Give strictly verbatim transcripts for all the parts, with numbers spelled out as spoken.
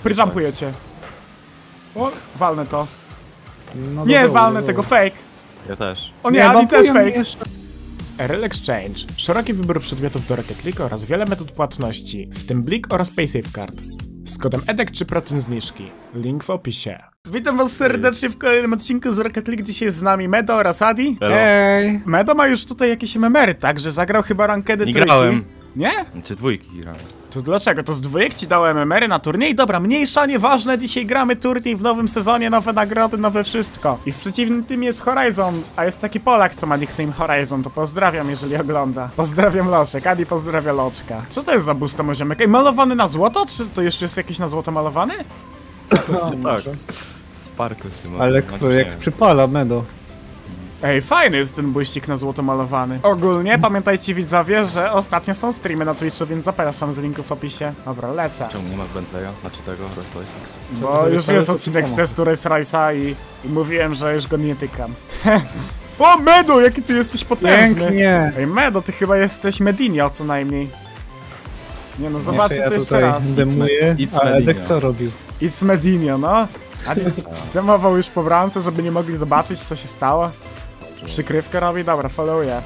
Prijumpujecie. O, walnę to. No Nie, dobra, walnę dobra. tego, fake. Ja też. O nie, Adi też fake. Jeszcze... R L Exchange. Szeroki wybór przedmiotów do Rocket League oraz wiele metod płatności, w tym Blik oraz PaySafeCard. Z kodem E D E K trzy procent zniżki. Link w opisie. Witam was serdecznie w kolejnym odcinku z Rocket League. Dzisiaj jest z nami Medo oraz Adi. Ej! Medo ma już tutaj jakieś memery, tak? Że zagrał chyba rankedy Nie trójki. grałem. Nie? Czy dwójki grałem? To dlaczego? To z dwójek ci dałem M M R-y na turniej? Dobra, mniejsza, nieważne, dzisiaj gramy turniej w nowym sezonie, nowe nagrody, nowe wszystko. I w przeciwnym tym jest Horizon, a jest taki Polak, co ma nickname Horizon, to pozdrawiam, jeżeli ogląda. Pozdrawiam Loczek, Adi pozdrawia Loczka. Co to jest za busta ziomek? Ej, malowany na złoto? Czy to jeszcze jest jakiś na złoto malowany? No, Tak. Sparkle chyba. Ale No, jak nie. przypala, Medo. Ej, fajny jest ten błyścik na złoto malowany. Ogólnie pamiętajcie widzowie, że ostatnio są streamy na Twitchu, więc zapraszam z linku w opisie. Dobra, lecę. Czemu nie ma Bentleya? Znaczy tego, Rolls Bo to już jest jest to odcinek z samo. testu Race Rice'a i, i mówiłem, że już go nie tykam. O, Medo, jaki ty jesteś potężny! Pięknie! Ej, Medo, ty chyba jesteś Medinio co najmniej. Nie no, zobaczcie ja to jeszcze tutaj raz. demuję, It's a Edek Medinio. co robił? It's Medinio, no. A demował już po bramce, żeby nie mogli zobaczyć, co się stało. Przykrywkę robi? Dobra, followuję.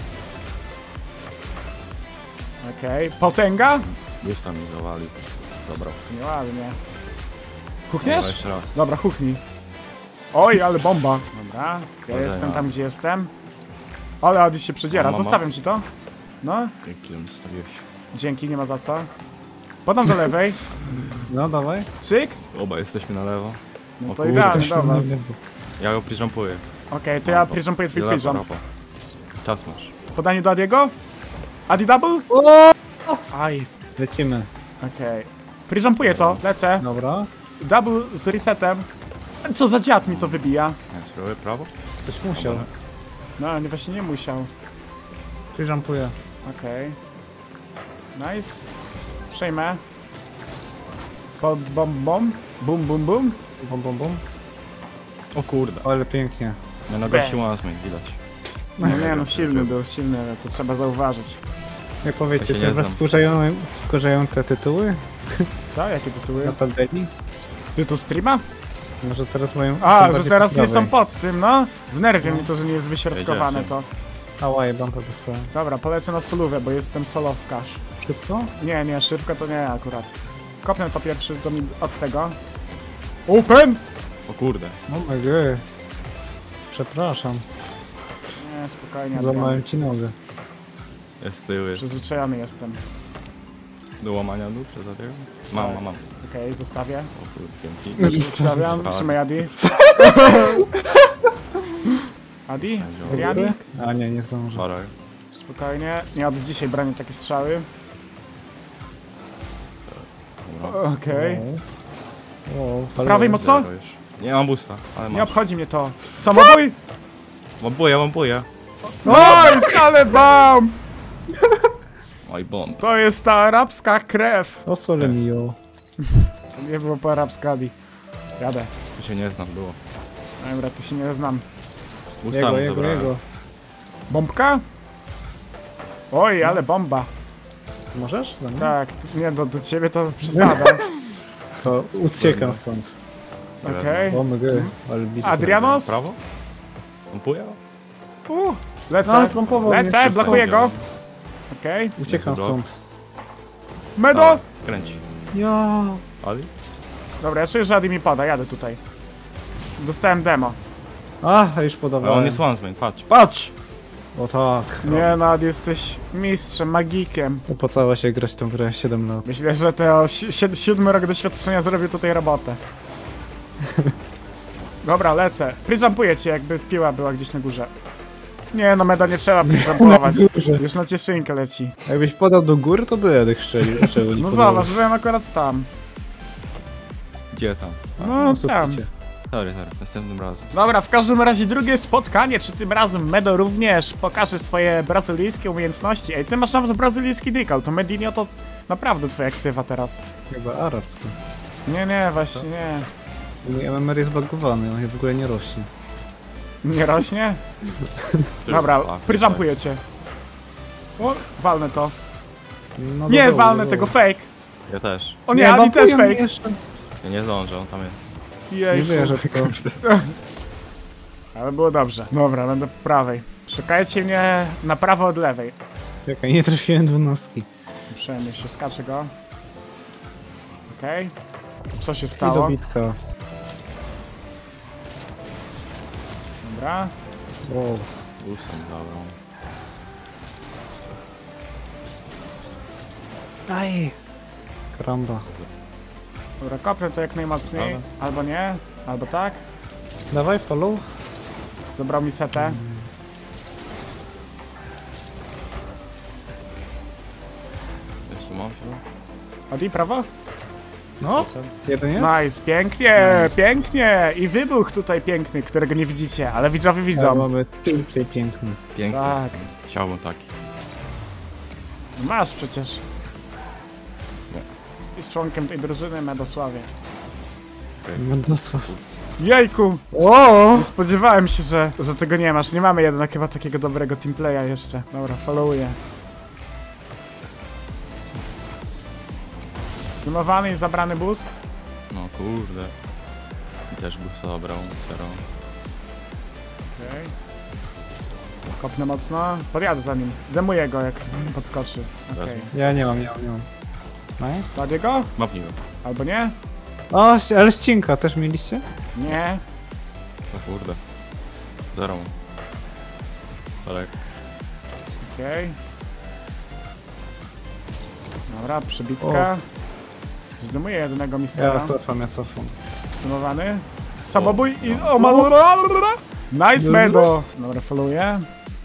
Okej, okay. Potęga? Już tam mi zawalił. Dobra. Nieładnie. Dobra, Hukniesz? jeszcze raz. Dobra, huknij. Oj, ale bomba. Dobra, ja Dobra, jestem ja. tam, gdzie jestem. Ale Adi się przedziera, Mama. zostawiam ci to. No, Jaki on zostawiłeś? dzięki, nie ma za co. Podam do lewej. No dawaj. Cyk. Oba jesteśmy na lewo. No O to kurde. idealnie do was. Ja go prijumpuję. Okej, to ja piżampuję twój piżam. Czas masz. Podanie do Adiego? Adi double? Aj, Lecimy. okej. Piżampuję to, lecę. Dobra. Double z resetem. Co za dziad mi to wybija? Ja spróbuję prawo? Ktoś musiał. No, nie, właśnie nie musiał. Przyjumpuję. Okej. Nice. Przejmę. Pod bom bom. Bum bum bum. Bum, bum, bum. O kurde. Ale pięknie. Ja na Bang. gości łazmy, widać. No nie no, silny był, silny, ale to trzeba zauważyć. Jak powiecie, Ja się nie to was znam. wkurzają, wkurzają te tytuły Co? Jakie tytuły? na tabeli? Tytuł streama? Może teraz mają... A, są że bardziej teraz po nie są prawej. pod tym, no. W nerwie mi to, że nie jest wyśrodkowane Jedziecie. to. Ała, bumpa dostałem. Dobra, polecę na solówę, bo jestem solowkarz. Szybko? Nie, nie, szybko to nie akurat. Kopnę to pierwszy do mi od tego. Open! O kurde. Oh my god. Przepraszam, Nie, spokojnie. złamałem Adrian. ci nogę. Jest z tyłu, jest. Przyzwyczajony jestem. Do łamania nóg przez Adiego? Mam, mam, mam. Okej, zostawię. O kurde, dzięki. Zostawiam, Tak. trzymaj Adi. Adi? Adriani? A nie, nie zdążę. Parę. Spokojnie. Nie od dzisiaj bronię takie strzały. Dobra. Okej. Wow, ale- Prawej mocno? Zero już. Nie mam busta, ale Nie mam. obchodzi mnie to. Samobój? Mam buja, mam buja. Oj, ale bam! Oj, bomb. To jest ta arabska krew. O sole mio. To nie było po arabsku, Adi. Jadę. Tu się nie znam, było. Dobra, ty się nie znam. Usta Jego, mu jego, zabrałem. jego. Bombka? Oj, ale bomba. Możesz? Dobra. Tak, t- nie, do, do ciebie to przesada. To uciekam stąd. Okej. O my god, ale blisko. Adrianos? Prawo? Mam buja? Uh, lecę, No, trąpował mnie lecę, wszystko. blokuję go. Okej. Uciekam Blok. stąd. Medo! Skręć. Ja. Ali? Dobra, ja czuję, że Adi mi pada, jadę tutaj. Dostałem demo. A, już Ale podawałem. on jest one patrz. Patrz! O tak. Nie no, Adi, jesteś mistrzem, magikiem. Opłacało się grać tą grę siedem lat. Myślę, że to si si siódmy rok doświadczenia zrobił tutaj robotę. Dobra, lecę. Prijumpuję cię, jakby piła była gdzieś na górze. Nie no, Meda nie trzeba prijumpować. górze. Już na cieszynkę leci. Jakbyś podał do góry, to by Edek strzelił. Dlaczego nie No podałeś? zobacz, byłem akurat tam. Gdzie tam? No No, tam. suficie. Sorry, sorry, następnym razem. Dobra, w każdym razie drugie spotkanie, czy tym razem Medo również pokaże swoje brazylijskie umiejętności. Ej, ty masz nawet brazylijski decal, to Medinio to naprawdę twoja ksywa teraz. Chyba arabski. Nie, nie, właśnie nie. Mój M M R jest bugowany, on w ogóle nie rośnie. Nie rośnie? Dobra, prijumpuję cię. O, walnę to. No Nie, dobra, walnę dobra. tego, fake. Ja też. O nie, Adi mam też chuja fake. jeszcze. Ja nie zdążę, on tam jest. Nie Jejku. wierzę w to. Ale było dobrze. Dobra, będę po prawej. Szukajcie mnie na prawo od lewej. Czekaj, nie trafiłem dwunastki. Przejmie się, skaczę go. Okej. Okay. Co się I stało? dobitka. Dobra. Wow. Ósem, dobra. Aj. Karamba. Dobra, kopnę to jak najmocniej. Dobra. Albo nie, albo tak. Dawaj, follow. Zabrał mi setę. Jeszcze mam się? Odi, prawo? No, jeden jest? Nice, pięknie, pięknie. I wybuch tutaj piękny, którego nie widzicie, ale widzowie Ja widzą. mamy tutaj piękny. Piękny. Tak. Chciałbym taki. Masz przecież. Nie. Jesteś członkiem tej drużyny, Medosławie. Medosław. Jejku! O! Nie spodziewałem się, że, że tego nie masz. Nie mamy jednak chyba takiego dobrego teamplaya jeszcze. Dobra, followuję. Zdomowany i zabrany boost. No kurde. I też by zabrał, zero. Okej. Kopnę mocno. Podjadę za nim. Demuję go, jak podskoczy. Okej. Ja nie mam, nie mam, nie mam. Nice. Zabiję go? Mapnij go. Albo nie? O, ści- ale ścinka też mieliście? Nie. O kurde. Zero. Tak. Okej. Dobra, przebitka. Zdemuję jednego mistera. Ja cofam, ja cofam. Zdemowany. Samobój i... O, malura! Nice, Medo! Dobra, followuję.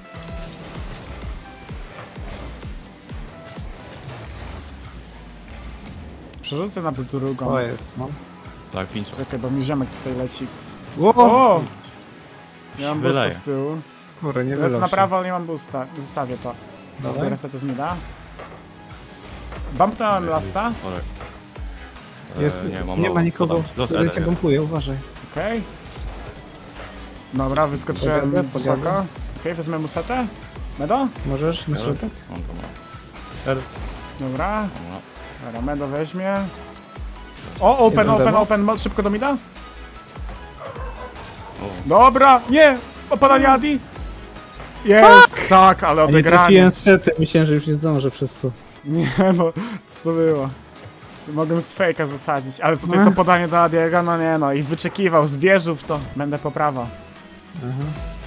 Przerzucę na drugą. O, jest, no. Tak, pięć. Czekaj, bo mi ziomek tutaj leci. O! O! Nie mam boosta Wyleje. z tyłu. Kurde, nie Lecę wyloszę. na prawo, ale nie mam boosta. Zostawię to. Dawaj. Zbiorę sobie to z mida. Bumpnąłem lasta. Olek. Jest, Eee, nie, mam ma mało. nikogo, Podam. Zostań, który cię tak. bumpuje, uważaj. Okej. Dobra, wyskoczyłem Pogadę, wysoko. Okej, pogadę. wezmę musetę. Medo? Możesz? Na środek? On to ma. Dobra. No. Dobra, Medo weźmie. O, open, Jeden open, demo? open, mo- szybko do mida. O, Dobra, nie! Opadanie Adi! Jest! Tak, ale A nie odegranie. trafiłem sety, myślałem, że już nie zdążę przez to. Nie no, co to było? Mogłem z fejka zasadzić, ale tutaj No. to podanie do Adiego, no nie no, i wyczekiwał, zwierzył w to. Będę po prawo. Aha.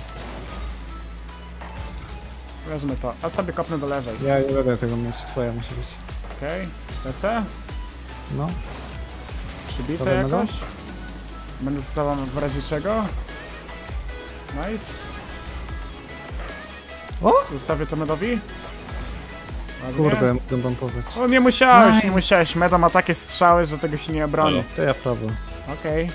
Wezmę to, a sobie kopnę do lewej. Ja nie będę tego mieć, twoja musi być. Okej, lecę. No. Przybite Dobra, jakoś. Będę zostawał w razie czego. Nice. O! Zostawię to Medowi. Ładnie. Kurde, mogę bumpować. O, nie musiałeś, Nice. nie musiałeś. Medo ma takie strzały, że tego się nie obroni. Halo. To ja prawo. Okej.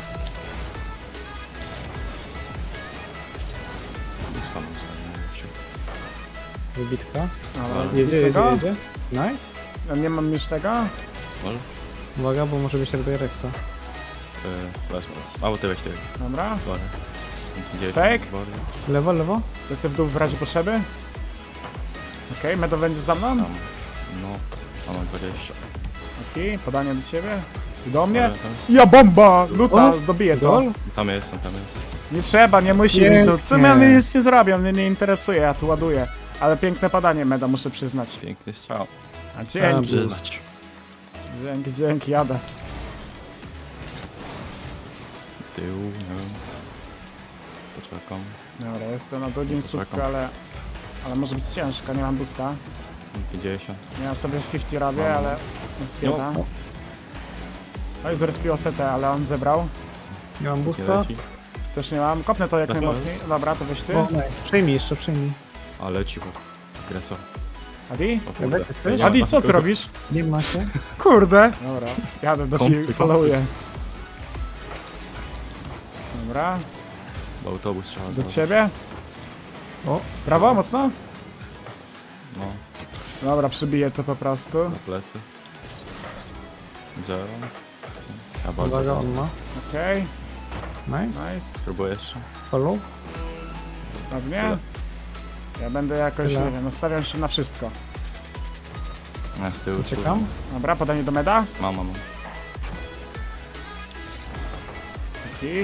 już tam ustawiłem się. Wybitka. Dobra, Jedzie, jedzie, tego? jedzie. Nice. Ja nie mam już tego. Może? Uwaga, bo może być redirecta. Eee, wezmę was. Albo ty weź ty. Dobra. Dobra. Dziewięć Fake? zbori. Lewo, lewo. Lecę w dół w razie potrzeby. Okej, Medo będzie za mną. Tam. No. Tam mam dwadzieścia. Okej, podanie do ciebie. I do mnie. Ale tam jest- Ja bomba! Luta, O, dobiję to. Gol? Tam jest, tam jest. Nie trzeba, nie musi Nie, mi to. Co nie. ja nic nie zrobię, mnie nie interesuje, ja tu ładuję. Ale piękne podanie, Meda, muszę przyznać. Piękny strzał. A dzięki, Dobrze. Przyznać. dzięki, dzięki, jadę. Tył, nie wiem. Poczekam. Dobra, jestem na drugim słupku, Czekam. ale... Ale może być ciężko, nie mam boosta. pięćdziesiąt. Ja sobie pięćdziesiąt robię, Mam. ale... Nie spieda. No. No i zrespiło setę, ale on zebrał. Nie mam Nie boosta. leci. Też nie mam, kopnę to jak Dobra. najmocniej. Dobra, to weź ty. O, nice. Przejmij jeszcze, przejmij. Ale cicho. Greso. Adi? O kurde. jesteś? Nie Adi, ma co ty takiego. robisz? Nie ma się. Kurde! Dobra, jadę do Kąty, pił, followuję. Dobra, Bo autobus trzeba do zrobić. ciebie. O, Prawo, mocno? No, Dobra, przybiję to po prostu. na plecy. Zero. Ja bardzo uwaga, on ma. Okej, Nice. nice. Spróbuję jeszcze. Follow. Ładnie. Ja będę jakoś, Tyle. nie wiem, nastawiam się na wszystko. Ja z tyłu. Uciekam. Dobra, podanie do meda. Mam, mam. Okej.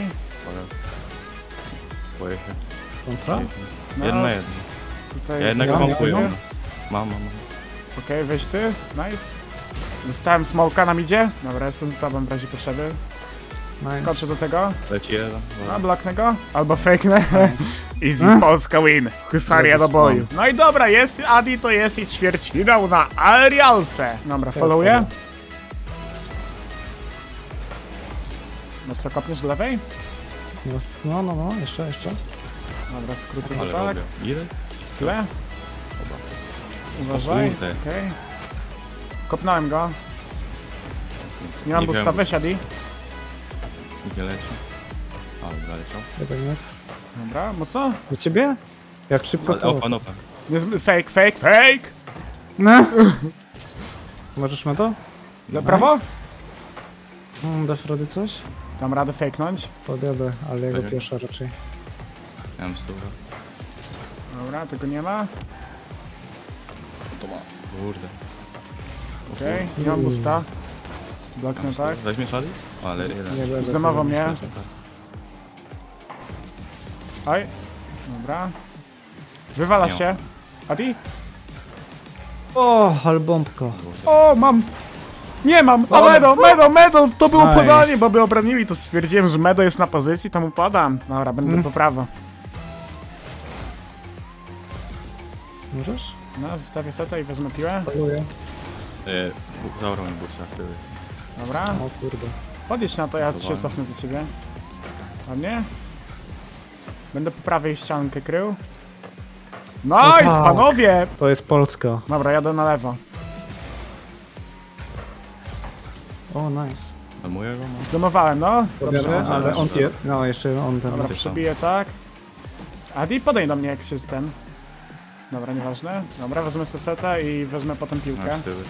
Boję się. Kontra? No, Jeden na jeden. tutaj Ja jednego ja mam nie chuja. wiem. Mam, mam, mam. Okej, weź ty. Nice. Dostałem smoka, nam idzie. Dobra, jestem z tobą w razie potrzeby. Nice. Skoczę do tego. Leci jeden. A, bloknę go. Albo fakenę. Easy, Polska win. Husaria do boju. No i dobra, jest Adi, to jest i ćwierćfinał na Arialse. Dobra, followuję. No co, kopniesz do lewej? No, no, no, jeszcze, jeszcze. Dobra, skrócę to Ale tak. robię. Ile? Tyle. Uważaj. O kurde. Okej. Kopnąłem go. Nie mam Nie busta, wiem. weź Adi. Nikt nie leci. A, dobra, leciał. Jeden jest. Dobra, mocno. Do ciebie? Jak szybko Ale to... open, open. Nie zmy- fake, fake, fake! No. Możesz na to? Na prawo? Mm, dasz rady coś? Dam radę fakenąć. Podjadę, ale jego Okej. pierwsza raczej. Ja mam stówę. Dobra, tego nie ma. To ma. Kurde. Okej, nie mam busta. Bloknę tak. Weźmiesz Adi? Ale jeden. Nie będę Zdemował tego- mnie. Super. Oj. Dobra. Wywala Nie się. Adi? O, ale bombko. O, mam! Nie mam! O, O, Medo, Medo, Medo! To było Nice. podanie, bo by obronili, to stwierdziłem, że Medo jest na pozycji, to mu podam. Dobra, będę Mm. po prawo. Możesz? No, zostawię seta i wezmę piłę. Paluję. E, bu- Zaorał mi busa z tyłu jest. Dobra. O kurde. Podjedź na to, ja się Dobra. cofnę za ciebie. Ładnie. Będę po prawej ściankę krył. Nice, tak. panowie! To jest Polska. Dobra, jadę na lewo. O, nice. Domuję go? No. Zdemowałem, no. Podjadę, Dobrze, ale dobrze. on pie... No, jeszcze on ten. Dobra, Jesteś tam. przebiję tak. Adi, podaj do mnie jak się jest ten. Dobra, nieważne. Dobra, wezmę seta i wezmę potem piłkę. No, z tyłu jest.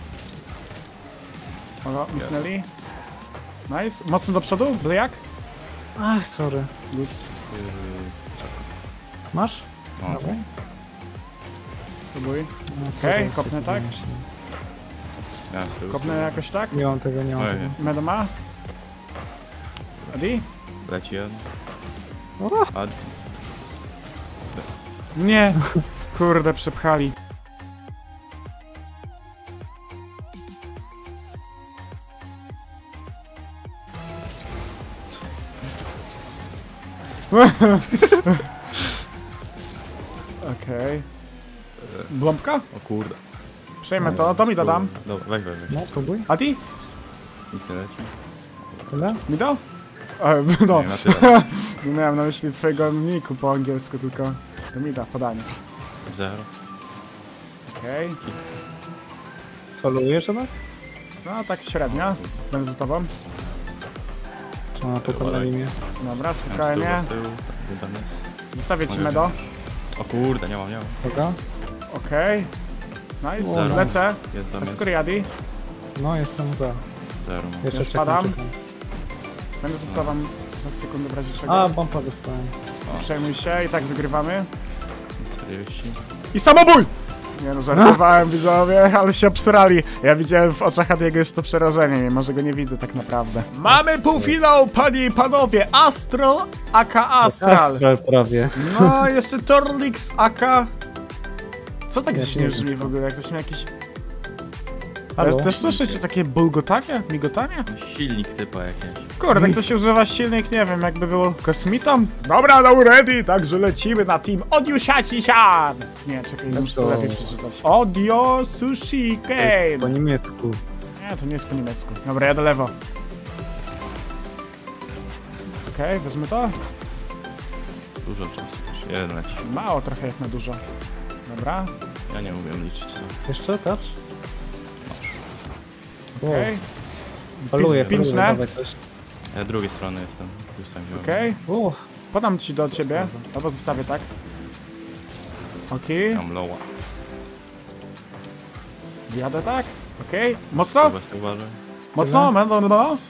O, mocnęli. Nice. Mocno do przodu, byle jak? Ach, sorry. Luz. Yy, Masz? No, Dawaj. Próbuj. No, Okej, sorry, kopnę tak. ja z tyłu. Kopnę jakoś tak. Nie mam tego, nie mam Ojej. tego. Medo ma. Adi? Leci jeden. O, Adi. Nie. Kurde, przepchali. Okej. Bląbka? O kurde. Przejmę to, to mi dodam. Dobra, weź, weź, weź. no, próbuj. Adi? Nikt nie leci. Tyle? Mi do? E, no. Nie, na tyle. Nie miałem na myśli twojego niku po angielsku, tylko to mi da podanie. Zero. Okej. Solujesz jednak? No tak średnio. Będę za tobą. Czy ona pokonali mnie? Dobra, Ja mam z tyłu, spokojnie. z tyłu. Tak, tam jest. Zostawię ci Mogę Medo. O kurde, nie mam, nie mam. Dobra? Okej. Nice, Zero. lecę. Jest tam jest. Skoriadi. No, jestem za. Zero mam. Jeszcze Ja czekam, spadam. czekam. Będę za tobą za sekundę w razie czego. A, bomba dostałem. Nie przejmuj się i tak wygrywamy. czterdzieści. I samobój! Nie no, żartowałem widzowie, ale się obsrali. Ja widziałem w oczach Adiego już to przerażenie, mimo że go nie widzę tak naprawdę. Mamy półfinał, panie i panowie. Astro aka Astral. Astral prawie. No, jeszcze Torlix aka... Co tak Ja dziwnie nie brzmi w ogóle, jak ktoś ma jakiś... Halo? Ale też słyszycie takie bulgotanie? Migotanie? Silnik typa jakieś. Kurde, tak to się używa silnik, nie wiem, jakby było kosmitą. Dobra, no ready, także lecimy na team Odiusiaci-sian. Nie, czekaj, muszę to to- lepiej przeczytać. Odio Sushi Game. Po niemiecku. Nie, to nie jest po niemiecku. Dobra, ja do lewo. Okej, okay, wezmę to. Dużo czasu też. Jeden leci. Mało trochę jak na dużo. Dobra, Ja nie umiem liczyć. Co? Jeszcze touch? okej, okay. Paluję, Pi- pincznę. paluję, dawaj coś. Ja z drugiej strony jestem. Tu sam wziąłem. okej. Okay. O, Podam ci do ciebie, albo zostawię tak. Okej, okay. Mam loła. jadę tak. Okej, okay. Mocno? Chyba uważaj. Mocno, no, no, no.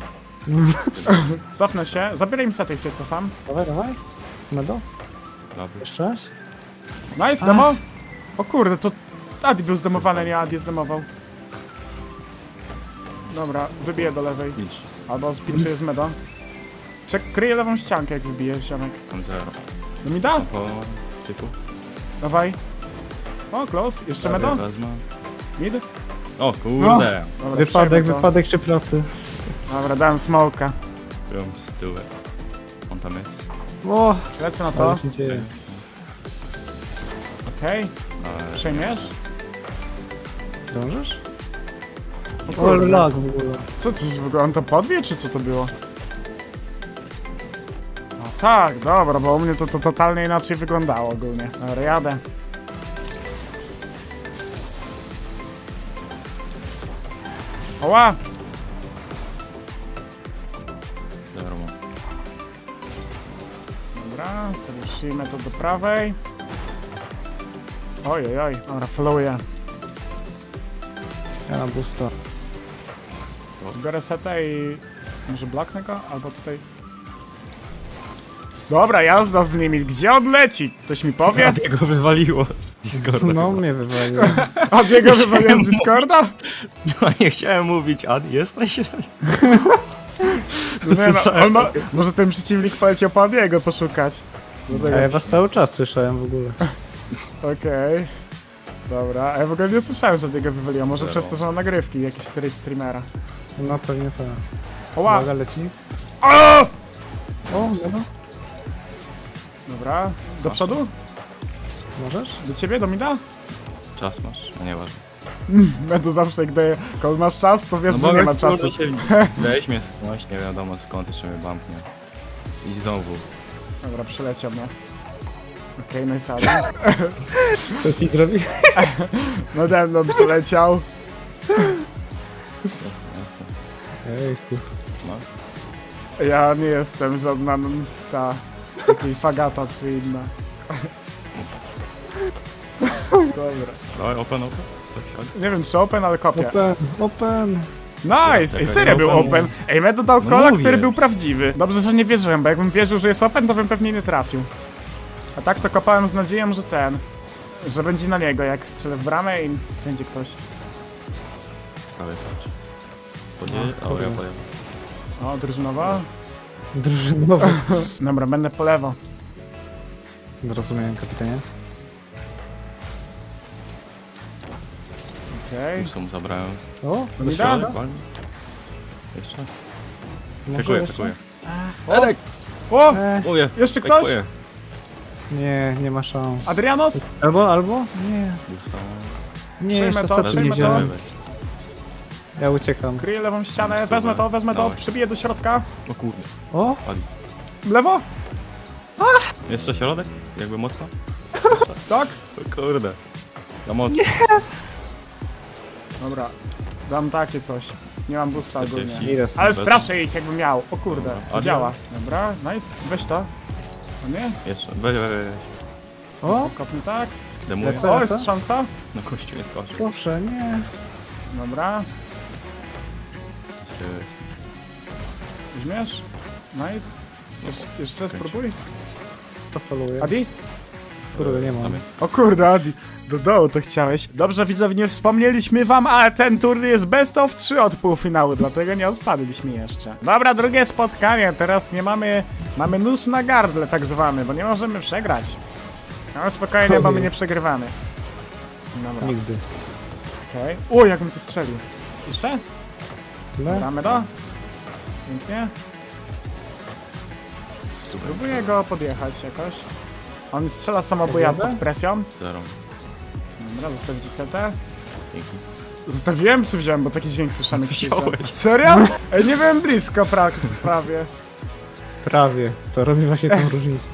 Cofnę się, zabieraj mi setę i się cofam. dawaj, dawaj. Medo? Dobra. Jeszcze raz? Nice, demo. O kurde, to Adi był zdemowany, nie Adi zdemował. Dobra, wybiję do lewej. Licz. Albo spilczuję z Medo. Czek, kryję lewą ściankę, jak wybijesz, ziomek. Tam zero. No mi da? Po typu. Dawaj. O, close. Jeszcze Prawie medo? wezmę. Mid? O kurde. Dobra, Wypadek, przejmę to. wypadek czy pracy. Dobra, dałem smoka. Byłem z tyłu. On tam jest. O, Lecę na to to. się dzieje. Okej. Ale... Przejmiesz? Dążysz? O O, kurde. lag w ogóle. Co, coś w ogóle? On to podwie, czy co to było? No tak, dobra, bo u mnie to, to totalnie inaczej wyglądało ogólnie. Dobra, jadę. Oła! Zero mam. Dobra, sobie przyjmę to do prawej. Oj, oj, oj, dobra, followuję. Ja na boosta. Zbiorę setę i... może bloknę go? Albo tutaj... Dobra, jazda z nimi. Gdzie on leci? Ktoś mi powie? Jego wywaliło z Discorda. No chyba. mnie wywaliło. Od niego wywaliłem z Discorda? No nie chciałem mówić, Ad, jesteś? Nie no, on ma... Może ten przeciwnik poleciał po Adiego poszukać. A Dlatego... ja was cały czas słyszałem w ogóle. Okej. Dobra, a ja w ogóle nie słyszałem, że Adiego wywaliłem. Może Zero. przez to, że mam nagrywki, jakiś tryb streamera. No pewnie tak. Oła! Uwaga, leci. O! O, no. Dobra, do przodu? Możesz? Do ciebie, do mida? Czas masz? No nieważne. Będę zawsze, gdy kogoś masz czas, to wiesz, No że nie ma kurde czasu. się- Weź mnie skądś, nie wiadomo skąd, jeszcze mnie bumpnie. I znowu. Dobra, przyleciał mnie. Okej, okay, no i sam. Co ci zrobi? Nade mną przyleciał. Jasne, jasne. Ejku. No. Ja nie jestem żadna n- ta... takiej fagata czy inna. Dobra. Dawaj, open, open. Coś, chodź. Nie wiem, czy open, ale kopię. Open, open. Nice! Ej, serio był Open. open. Ej, Medo dał No kola, mówię. który był prawdziwy. Dobrze, że nie wierzyłem, bo jakbym wierzył, że jest open, to bym pewnie nie trafił. A tak to kopałem z nadzieją, że ten... że będzie na niego, jak strzelę w bramę i będzie ktoś. Prawie chodź. Podjedzie? No, O, ja kurde. pojadę. O, drużynowa. Drużynowy. Dobra, będę po lewo. Zrozumiałem, kapitanie. Okej. Już mu zabrałem. O, No mi Do da? środek, walnij. Jeszcze? może Pekuję, jeszcze? pekuję. Edek! O! E, Pekuję. Jeszcze ktoś? Pekuję. nie, nie ma szans. Adrianos? Albo, albo? Nie. Dostałem. Nie, Przyjmę jeszcze to, setki przyjmę nie to. wziąłem. Ja uciekam. Kryję lewą ścianę, Super. wezmę to, wezmę to, Dawaj. przybiję do środka. O kurde. O, Padł. Lewo? Jeszcze środek? Jakby mocno? Tak? O kurde. Za mocno. Dobra. Dam takie coś. Nie mam boosta ogólnie. czterdzieści. ile Ale Bez- straszę ich jakbym miał. O kurde, Dobra. to działa. Dobra, nice. Weź to. O nie? Jeszcze. Weź, weź, weź. O, Kopnij tak. Demuję. Lecę. O, jest szansa. No kościół nie skoczy. proszę, nie. Dobra. Z tyłu. Weźmiesz? Nice. Jesz jeszcze spróbuj. To faluję. Adi? Kurde, nie mam. Damy. O kurde, Adi. Do dołu to chciałeś. Dobrze, widzowie, nie wspomnieliśmy wam, ale ten turniej jest best of trzy od półfinału, dlatego nie odpadliśmy jeszcze. Dobra, drugie spotkanie. Teraz nie mamy... Mamy nóż na gardle tak zwany, bo nie możemy przegrać. No spokojnie, bo my nie przegrywamy. Dobra, Nigdy. okej. Okay. O, jakbym to strzelił. Jeszcze? Tyle? Damy to? Pięknie. Super. Próbuję go podjechać jakoś. On strzela samobuja pod presją. Zero. Dobra, zostawić setę. Dzięki. Zostawiłem czy wziąłem, bo taki dźwięk słyszany Wziąłeś. Serio? Ej, nie byłem blisko pra prawie. Prawie. To robi właśnie tą różnicę.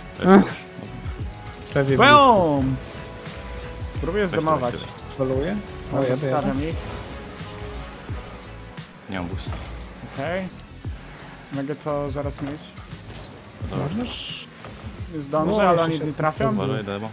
Prawie blisko. Boom! Spróbuję zdemować. Faluję? O, No, jadę, jadę. zostawiam ich. Nie mam boosta. Okej. Mogę to zaraz mieć. No dobra. Możesz? Nie zdążę, No, ale jeszcze oni się nie trafią. Uważaj, demo.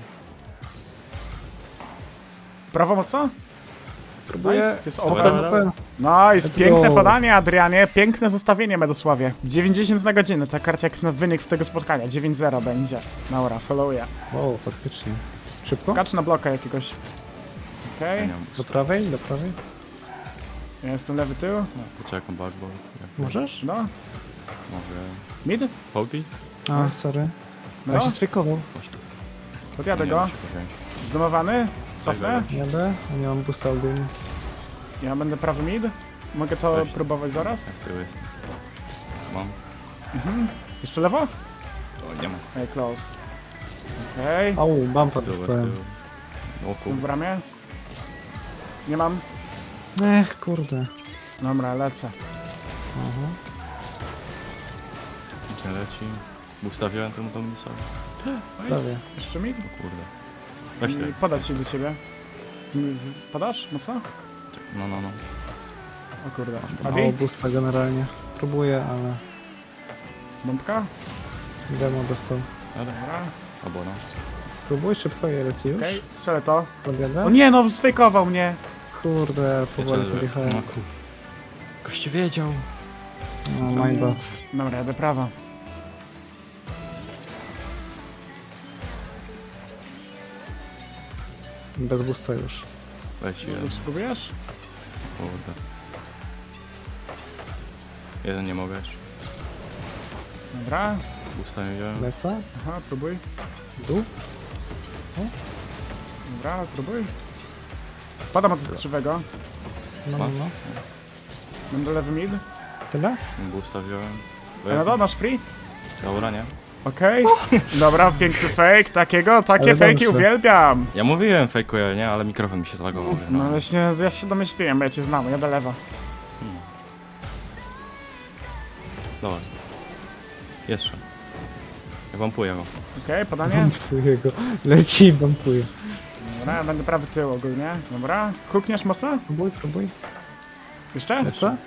Prawo mocno? Próbuję. Nice. Jest Dobra, open. dobra. Open. Nice, Let's piękne go. podanie, Adrianie. Piękne zestawienie, Medosławie. dziewięćdziesiąt na godzinę, ta karta jak na wynik w tego spotkania. dziewięć zero będzie. Dobra, followuję. Wow, faktycznie. Szybko? Skacz na bloka jakiegoś. Okej. Ja nie mam Do boosta. prawej? Do prawej? Ja jestem lewy tył. Poczekam backball. Możesz? No. Może... Mid? Połpi? A, sorry. Ja No, się strykował. Chodź tu. podjadę Nie go. da się go wziąć. Zdomowany? Cofnę? Tak, Jadę, a nie mam boosta ogólnie. Ja będę prawy mid. Mogę to Weź. próbować zaraz? Ja z tyłu jestem. Mam. Jeszcze lewo? O, nie ma. Ej, close. Okej. Okay. Au, Z bumper tyłu, z dostałem. tyłu. O Jestem w kur... bramie. Nie mam. Ech, kurde. Dobra, lecę. Aha. Gdzie leci? Ustawiałem temu to mi sobie. Nice. Prawie. Jeszcze mid? O kurde. Weź I ty. podać się do ciebie. W- w- Podasz? Mocno? No, no, no. O kurde. Mało Adi? boosta generalnie. Próbuję, ale Bombka? demo dostał. Ale... Dobra. Albo no. Próbuj szybko je leci już. Okej, okay. Strzelę to. Podjadę? O nie, no sfejkował mnie. Kurde, powoli Wiecie, że- podjechałem. No kur... Goście wiedział. No, my bad. Dobra, jadę prawo. Bez boosta już. Leci jeden. Spróbujesz? Kurde. Jeden nie mogę jeszcze. Dobra. Ustawiłem wziąłem. Lecę? Aha, próbuj. Dół? Dobra, próbuj. Podam od krzywego. No, no, no. Będę lewy mid. Tyle? Ustawiłem. No to masz free? Dobra, nie? Okej. Dobra, piękny fake. Takiego, takie Ale fejki dobrze. uwielbiam. Ja mówiłem fejkuję, nie? Ale mikrofon mi się zlagował. No właśnie, ja się domyśliłem, bo ja cię znam, jadę lewo. Dobra. Jeszcze. Ja wampuję go. Okej, podanie. Bumpuję go. Leci i bumpuje. Dobra, ja będę prawy tył ogólnie. Dobra. Kukniesz mocno? Próbuj, próbuj. Jeszcze? Lecę?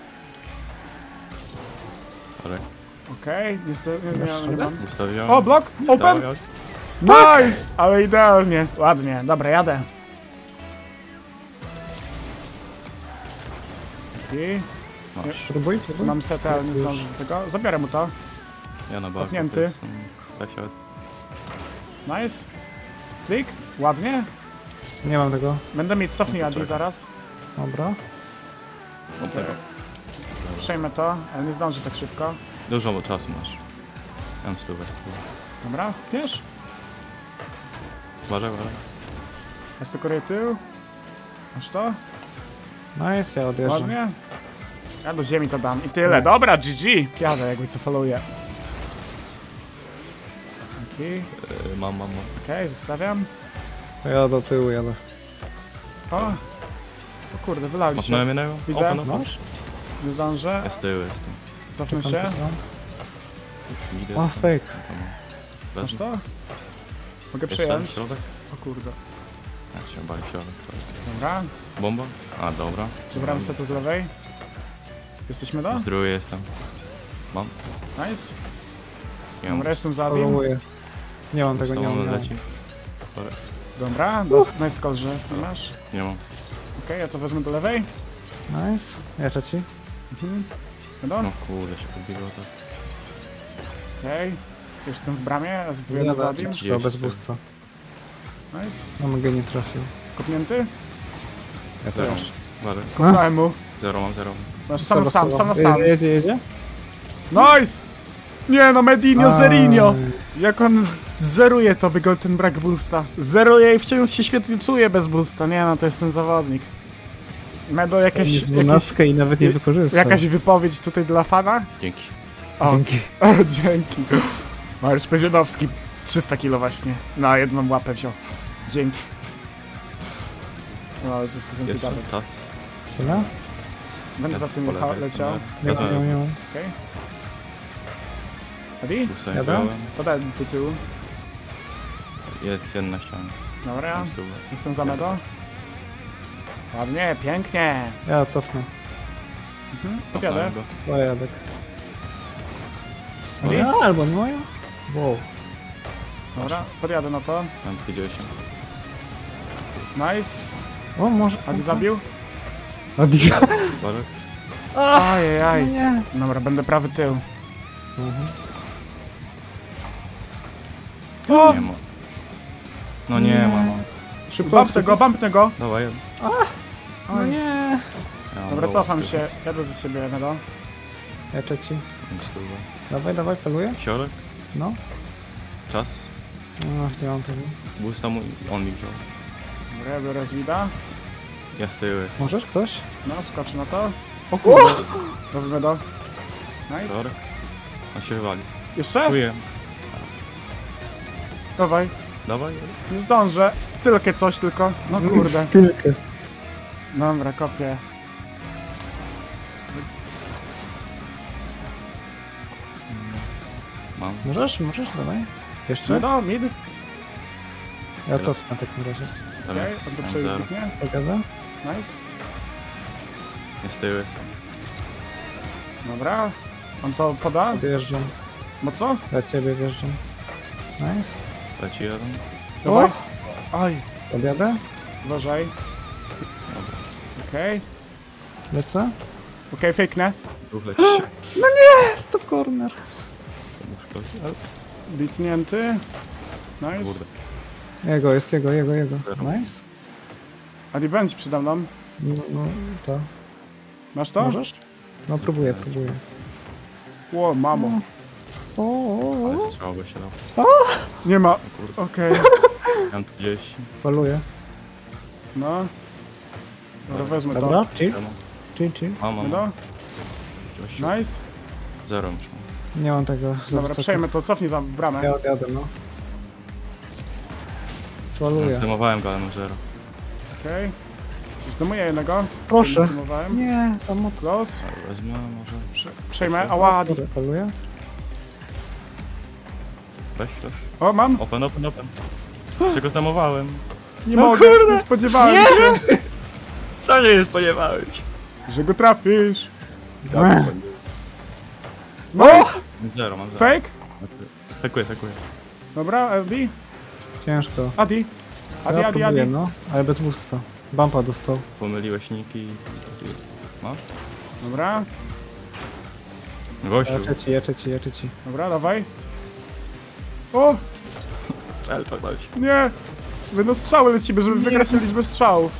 Ale Okej, niestety nie, nie, nie mam. ustawiłem. O, blok! Open! Tak, Nice! Ale idealnie. Ładnie, dobra, jadę. I masz. Próbuj, próbuj. mam setę, ale nie zdążę do tego. Zabiorę mu to. Ja na barku. Kopnięty. Tak się... Nice. Flick. Ładnie. Nie mam tego. Będę mieć cofnij Adi Czekaj. zaraz. Dobra. Od tego. Przejmę to, ale nie zdążę tak szybko. Dużo czasu masz. Ja mam stówę. Dobra, wiesz? Uważaj, uważaj. Ja sekuruję tył. Masz to? Nice, ja odjeżdżam. Ładnie. Ja do ziemi to dam. I tyle. Dobra, G G. Jadę, jakby co followuję. Okej, Yy, mam, mam, mam. okay, zostawiam. Ja do tyłu jadę. O! O kurde, wylali się. Mocnąłem jednego? Widzę. Open, open. Masz? Nie zdążę. Ja z tyłu jestem. Cofnę Tam, się. tam. Idę. O, fake. Masz Wezmę. to? Mogę Jeszcze przejąć. środek? O kurde. Ja się bali środek. Dobra. Bomba? A, dobra. Zebrałem setę z lewej. Jesteśmy do? Z drugiej jestem. Mam. Nice. Nie mam. Dobra, jestem za Adim. Próbuję. Nie mam tego, nie mam. Ustawiony Nie mam. leci. Dobra. Dobra, dos- nice call, że nie masz. Nie mam. Okej, ja to wezmę do lewej. Nice. Ja trzeci. Mhm. Będą? No kurde, się podbiło to. Okej. Jestem w bramie, ja wyjadę za Adim. Gdzie To bez jest? boosta. Nice. Mam go nie trafił. Kopnięty? Ja Zero. też. Uważaj. Kopnąłem mu. Zero mam, zero. Masz sam na sam, sam na sam. Jedzie, jedzie, jedzie. Nice! Nie no, Medinho, Zerinho! Aj. Jak on z- zeruje to, by go ten brak boosta. Zeruje i wciąż się świetnie czuje bez boosta. Nie no, to jest ten zawodnik. Medo, jakieś, Jest jakieś, dwunastkę i nawet nie wykorzystał. jakaś wypowiedź tutaj dla fana? Dzięki. O, Dzięki. o dzięki. Mariusz Peziedowski, trzysta kilo właśnie. Na jedną łapę wziął. Dzięki. No, ale coś więcej Jeszcze gadać. czas. Tyle? Będę za tym jechał, leciał. Nie mam, nie mam, nie mam. Okej. Adi? Jadę? Podaj do tyłu. Jest jeden na ścianie. Dobra, Mam stówę. jestem za Medo. Ładnie, pięknie. Ja cofnę. Mhm. Podjadę. Kopnąłem go. O, jadek. Adi? Ja, albo moja? Wow. Dobra, podjadę na to. Mam pięćdziesiąt. Nice. O, może... Adi zabił. Adi. Uważaj. Ajajaj. Nie. Dobra, będę prawy tył. Mhm. O! Nie ma. No nie ma, no. Szybko, Bump szybko. tego, bump tego. Dawaj. No nie. Ja mam Dobra, go cofam łapkę. się. Jadę za ciebie, Medo. Ja trzeci. pięć stówek. Dawaj, dawaj, faluję. Siorek? No. Czas? No, nie mam tego. Boosta mu on mi wziął. Dobra, biorę z mida. Ja z tyłu. Możesz ktoś? No, skocz na to. O kurde. Dobry medo. Nice. Siorek? On się wywali. Jeszcze? Czuję. Dawaj. Dawaj. Nie zdążę. Tylko coś tylko. No kurde. Tylko. Dobra, kopię. Mam. Możesz, możesz, dawaj. Jeszcze? Medo, mid. Ja cofnę na takim razie. Tam Okej, jest. on to Mam przebiegnie. zero. Nice. Pokażę? Ja z tyłu jestem. Dobra. On to poda? Odjeżdżam. Mocno? Dla ciebie wjeżdżam. Nice. Leci jeden. Dawaj. Aj. Podjadę? Uważaj. Dobra. Okej. Lecę? Okej, fejknę. Dwóch leci. To corner. Bitnięty. Nice. Kurde. Jego, jest jego, jego, jego. Nice. Ali będzie przede mną. No, no to. Masz to? Możesz? No próbuję, próbuję. Ło, mamo. O, o, o. Ale strzał by się dał. Nie ma. O kurde. Okej. Mam tu gdzieś. Faluję. No. Dobra, wezmę to. Dobra, chill, Temu. chill, chill. Mam, mam. No. Gdzieś. Nice. Zero już mam. Nie mam tego. za Dobra, wysoko. przejmę to, cofnij za bramę. Ja odjadę, no. Faluję. Zdemowałem go, ale mam zero. Okej. Zdemuję jednego. Proszę. Zdemowałem. Nie, to mocno. Close. Ale wezmę może. Prze przejmę. Ała. Dobra, faluję. Weź też. O, mam. Open, open, open. Czego zdemowałem? Nie No mogę. kurde. Nie spodziewałem się, Co nie spodziewałeś? że go trafisz. Ech. Nice. Mam zero, mam zero. Fake. Fekuję, fekuję. Dobra, Adi. Ciężko. Adi. Adi, Ja Adi, próbuję, Adi. no. Ale bez boosta. Bumpa dostał. Pomyliłeś niki i... No? Dobra. Gościu. Jeczę ci, jeczę ci, jeczę ci. Dobra, dawaj. O! Strzel to dać. Nie! Wy no strzały lecimy, żeby wygrać tę liczbę strzałów.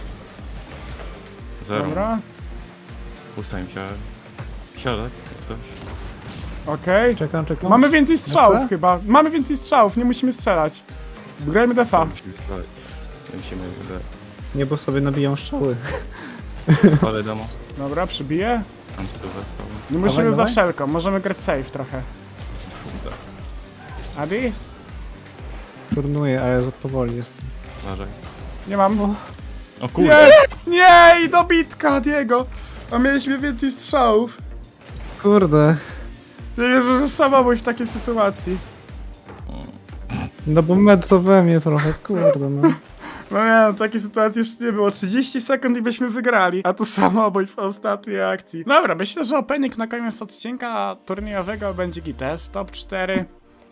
Zero. Dobra. Pusta im się. Środek, jak coś. Okej. Czekam, czekam. Mamy więcej strzałów Lecę? chyba. Mamy więcej strzałów, nie musimy strzelać. Grajmy defa. Musimy strzelać. Nie musimy wygrać. Nie, bo sobie nabiją strzały. Ale demo. Dobra, przybiję. Mam stówę. Nie musimy Dawaj, za dawaj. wszelką, możemy grać safe trochę. Kurde. Adi? Turnuję, a ja za powoli jestem. Uważaj. Nie mam. O kurde. Nie! Nie! I dobitka Adiego! A mieliśmy więcej strzałów. Kurde. Nie wierzę, że samobój w takiej sytuacji. No bo med to we mnie trochę, kurde no. No nie, no, takiej sytuacji jeszcze nie było. trzydzieści sekund i byśmy wygrali. A to samobój w ostatniej akcji. Dobra, myślę, że opening na koniec odcinka turniejowego będzie gites. Top cztery.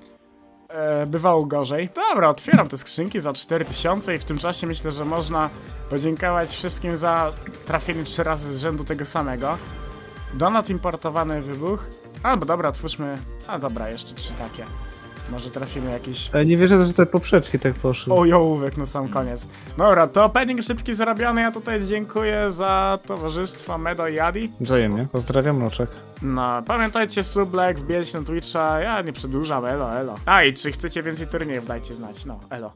E, bywało gorzej. Dobra, otwieram te skrzynki za cztery tysiące i w tym czasie myślę, że można podziękować wszystkim za trafienie trzy razy z rzędu tego samego. Donat importowany wybuch. Albo dobra, otwórzmy... A dobra, jeszcze trzy takie. Może trafimy jakiś... Ale nie wierzę, że te poprzeczki tak poszły. O, jołówek na sam koniec. Dobra, to opening szybki zrobiony. Ja tutaj dziękuję za towarzystwo Medo i Adi. Wzajemnie. Pozdrawiam, Roczek. No, pamiętajcie, sublek, wbijać na Twitcha. Ja nie przedłużam, elo, elo. A i czy chcecie więcej turniejów, dajcie znać. No, elo.